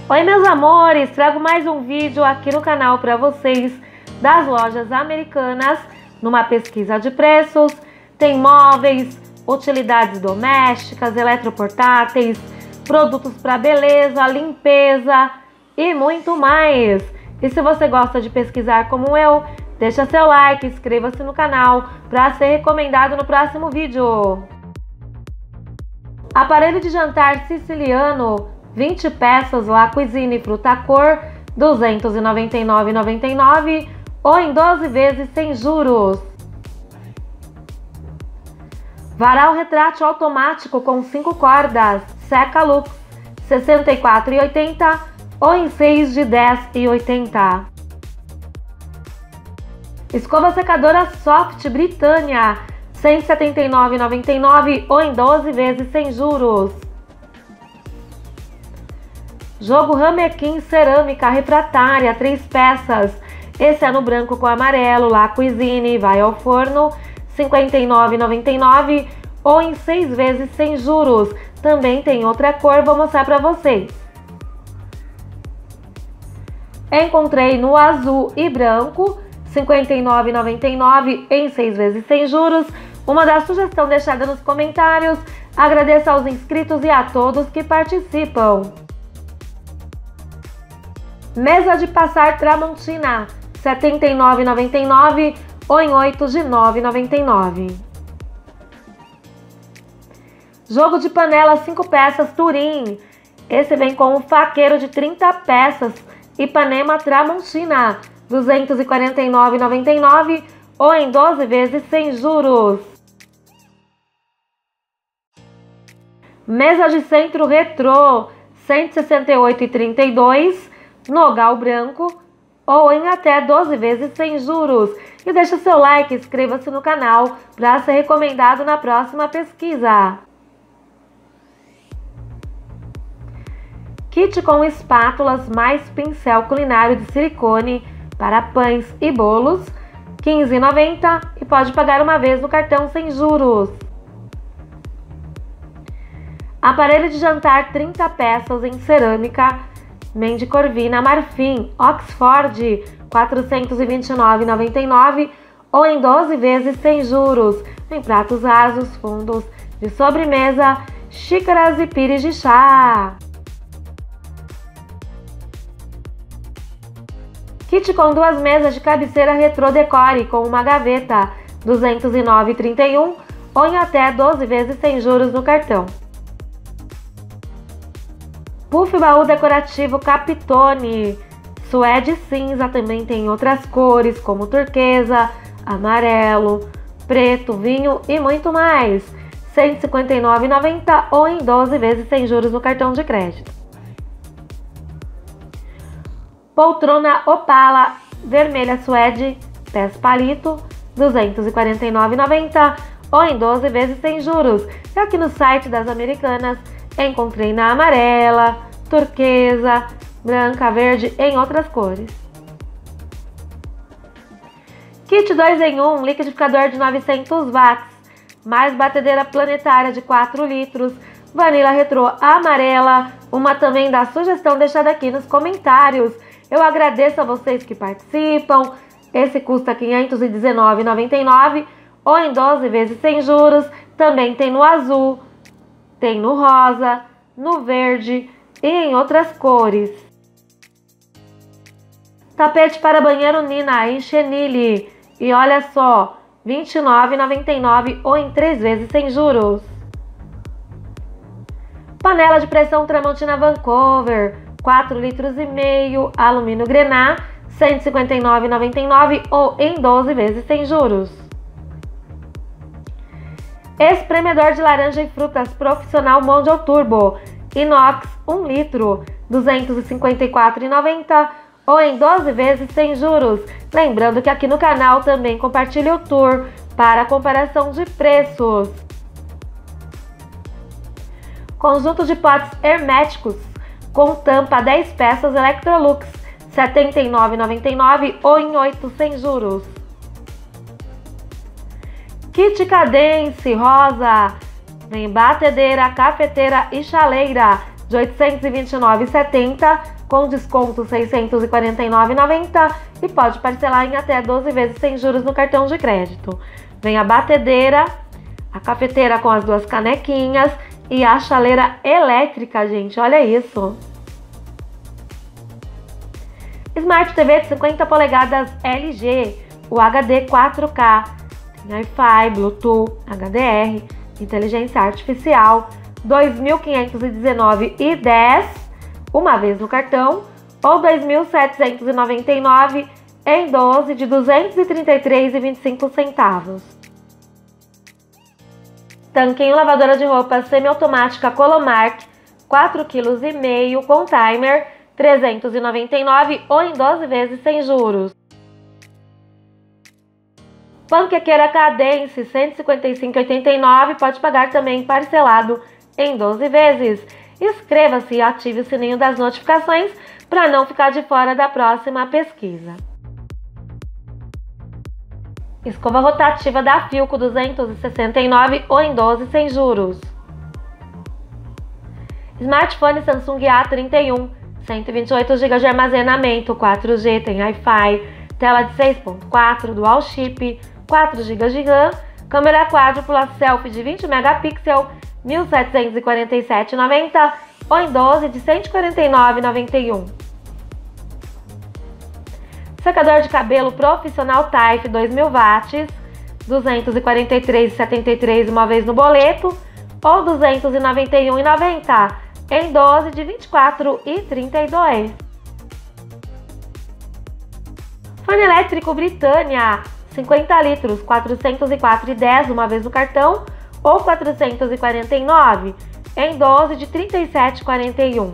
Oi meus amores, trago mais um vídeo aqui no canal para vocês das lojas Americanas, numa pesquisa de preços. Tem móveis, utilidades domésticas, eletroportáteis, produtos para beleza, limpeza e muito mais. E se você gosta de pesquisar como eu, deixa seu like, inscreva-se no canal para ser recomendado no próximo vídeo. Aparelho de jantar siciliano, 20 peças La Cuisine Frutacor, R$ 299,99 ou em 12 vezes sem juros. Varal retrátil automático com 5 cordas, Seca Lux, R$ 64,80 ou em 6 de R$ 10,80. Escova secadora Soft Britânia, R$ 179,99 ou em 12 vezes sem juros. Jogo Ramequim cerâmica refratária, 3 peças. Esse é no branco com amarelo, La Cuisine, vai ao forno, R$ 59,99 ou em 6 vezes sem juros. Também tem outra cor, vou mostrar para vocês. Encontrei no azul e branco, R$ 59,99 em 6 vezes sem juros. Uma da sugestão deixada nos comentários. Agradeço aos inscritos e a todos que participam. Mesa de passar Tramontina, R$ 79,99 ou em 8 de R$ 9,99. Jogo de panela 5 peças Turim. Esse vem com um faqueiro de 30 peças. Ipanema Tramontina, R$ 249,99 ou em 12 vezes sem juros. Mesa de centro retrô, R$ 168,32, nogal branco ou em até 12 vezes sem juros. E deixa seu like, inscreva-se no canal para ser recomendado na próxima pesquisa. Kit com espátulas mais pincel culinário de silicone para pães e bolos, R$ 15,90 e pode pagar uma vez no cartão sem juros. Aparelho de jantar 30 peças em cerâmica, Mende Corvina Marfim, Oxford, R$ 429,99 ou em 12 vezes sem juros. Em pratos rasos, fundos de sobremesa, xícaras e pires de chá. Kit com 2 mesas de cabeceira retrô decore com uma gaveta, R$ 209,31 ou em até 12 vezes sem juros no cartão. Puff baú decorativo Capitone, suede cinza, também tem outras cores como turquesa, amarelo, preto, vinho e muito mais. R$ 159,90 ou em 12 vezes sem juros no cartão de crédito. Poltrona Opala vermelha suede, pés palito, R$ 249,90 ou em 12 vezes sem juros. E aqui no site das Americanas encontrei na amarela, turquesa, branca, verde em outras cores. Kit 2 em 1, liquidificador de 900 watts, mais batedeira planetária de 4 litros, vanila retrô amarela, uma também da sugestão deixada aqui nos comentários. Eu agradeço a vocês que participam. Esse custa R$ 519,99 ou em 12 vezes sem juros. Também tem no azul, tem no rosa, no verde e em outras cores. Tapete para banheiro Nina em chenille. E olha só, R$ 29,99 ou em 3 vezes sem juros. Panela de pressão Tramontina Vancouver, 4,5 litros, alumínio Grená, R$ 159,99 ou em 12 vezes sem juros. Espremedor de laranja e frutas profissional Mondial Turbo, inox 1 litro, R$ 254,90 ou em 12 vezes sem juros. Lembrando que aqui no canal também compartilho o tour para comparação de preços. Conjunto de potes herméticos com tampa 10 peças Electrolux, R$ 79,99 ou em 8 sem juros. Kit Cadence rosa, vem batedeira, cafeteira e chaleira, de R$ 829,70, com desconto R$ 649,90 e pode parcelar em até 12 vezes sem juros no cartão de crédito. Vem a batedeira, a cafeteira com as duas canequinhas e a chaleira elétrica, gente, olha isso. Smart TV de 50 polegadas LG, o HD 4K, tem Wi-Fi, Bluetooth, HDR, inteligência artificial, R$ 2.519,10 uma vez no cartão ou R$ 2.799 em 12 de R$ 233,25. Tanquinho lavadora de roupa semiautomática Colomark, 4,5 kg com timer, R$ 399 ou em 12 vezes sem juros. Panquequeira Cadence, R$ 155,89, pode pagar também parcelado em 12 vezes. Inscreva-se e ative o sininho das notificações para não ficar de fora da próxima pesquisa. Escova rotativa da Philco, R$ 269 ou em 12 sem juros. Smartphone Samsung A31, 128 GB de armazenamento, 4G, tem Wi-Fi, tela de 6.4, dual chip, 4 GB de RAM, câmera quádrupla selfie de 20 megapixels, R$ 1.747,90 ou em 12 de R$ 149,91. Secador de cabelo profissional Taif 2000 watts, R$ 243,73 uma vez no boleto ou R$ 291,90 em 12 de R$ 24,32. Forno elétrico Britânia, 50 litros, R$ 404,10 uma vez no cartão ou R$ 449 em 12 de R$ 37,41.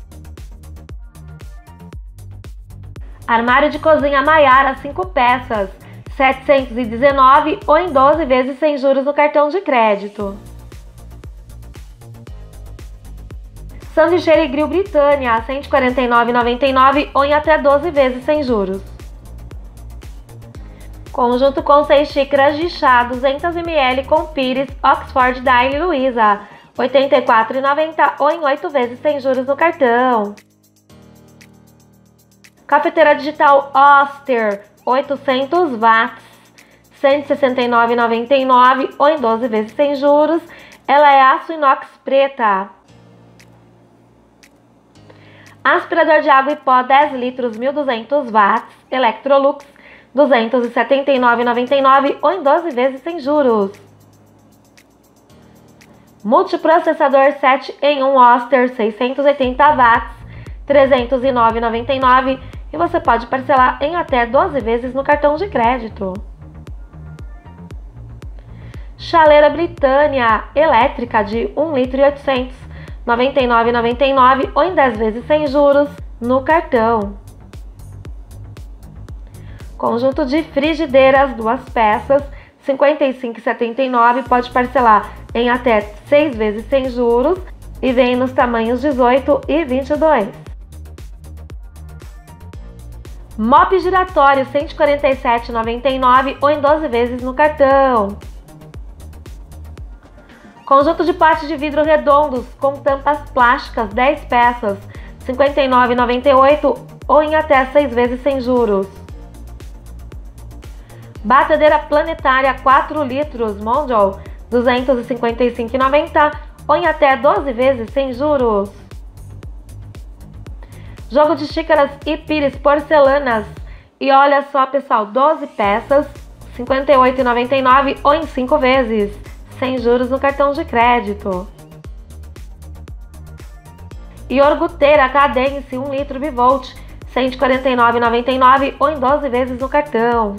Armário de cozinha Maiara, 5 peças, R$ 719 ou em 12 vezes sem juros no cartão de crédito. Sanduicheira e grill Britânia, R$ 149,99 ou em até 12 vezes sem juros. Conjunto com 6 xícaras de chá, 200 ml com pires Oxford Daily Luiza, R$ 84,90 ou em 8 vezes sem juros no cartão. Cafeteira digital Oster, 800 watts, R$ 169,99 ou em 12 vezes sem juros. Ela é aço inox preta. Aspirador de água e pó 10 litros, 1.200 watts, Electrolux, R$ 279,99 ou em 12 vezes sem juros. Multiprocessador 7 em 1 Oster, 680 watts, R$ 309,99 e você pode parcelar em até 12 vezes no cartão de crédito. Chaleira Britânia elétrica de 1,8 litro, R$ 99,99 ou em 10 vezes sem juros no cartão. Conjunto de frigideiras, 2 peças, R$ 55,79, pode parcelar em até 6 vezes sem juros e vem nos tamanhos 18 e 22. Mop giratório, R$ 147,99 ou em 12 vezes no cartão. Conjunto de potes de vidro redondos com tampas plásticas, 10 peças, R$ 59,98 ou em até 6 vezes sem juros. Batedeira planetária 4 litros, Mondial, R$ 255,90 ou em até 12 vezes sem juros. Jogo de xícaras e pires porcelanas. E olha só, pessoal, 12 peças, R$ 58,99 ou em 5 vezes, sem juros no cartão de crédito. Iogurteira Cadence 1 litro Bivolt, R$ 149,99 ou em 12 vezes no cartão.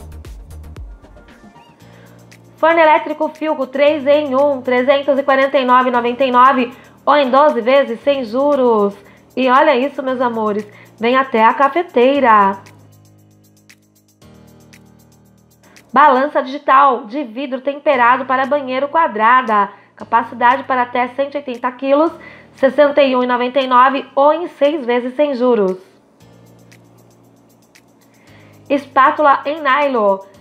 Forno elétrico Philco 3 em 1, R$ 349,99 ou em 12 vezes sem juros. E olha isso, meus amores, vem até a cafeteira. Balança digital de vidro temperado para banheiro quadrada, capacidade para até 180 kg, R$ 61,99 ou em 6 vezes sem juros. Espátula em nylon, R$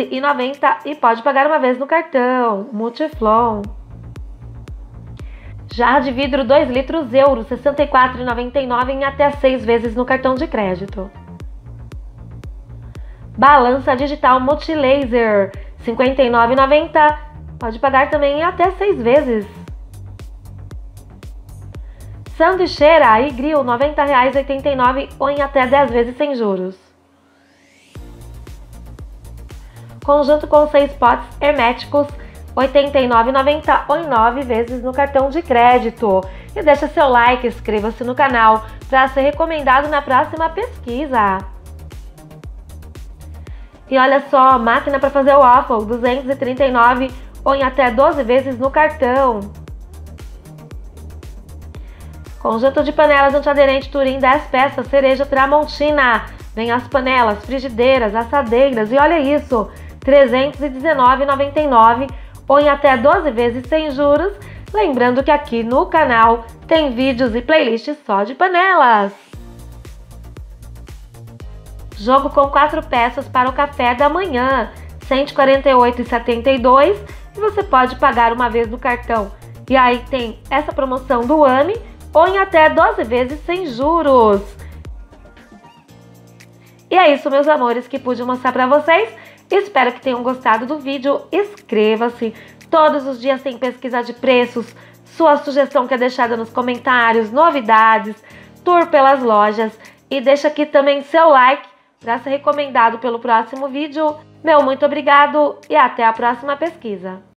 14,90 e pode pagar uma vez no cartão. Multiflon. Jarra de vidro 2 litros, euro, R$ 64,99 em até 6 vezes no cartão de crédito. Balança digital multilaser, R$ 59,90. Pode pagar também em até 6 vezes. Sanduicheira e grill, R$ 90,89 ou em até 10 vezes sem juros. Conjunto com 6 potes herméticos, R$ 89,90 ou em 9 vezes no cartão de crédito. E deixa seu like, inscreva-se no canal para ser recomendado na próxima pesquisa. E olha só, máquina para fazer waffle, R$ 239 ou em até 12 vezes no cartão. Conjunto de panelas antiaderente Turim 10 peças, cereja Tramontina. Vem as panelas, frigideiras, assadeiras e olha isso, R$ 319,99 ou em até 12 vezes sem juros. Lembrando que aqui no canal tem vídeos e playlists só de panelas. Jogo com 4 peças para o café da manhã, R$ 148,72 e você pode pagar uma vez no cartão. E aí tem essa promoção do AME ou em até 12 vezes sem juros. E é isso, meus amores, que pude mostrar para vocês. Espero que tenham gostado do vídeo. Inscreva-se. Todos os dias tem pesquisa de preços, sua sugestão que é deixada nos comentários, novidades, tour pelas lojas. E deixa aqui também seu like para ser recomendado pelo próximo vídeo. Meu muito obrigado e até a próxima pesquisa.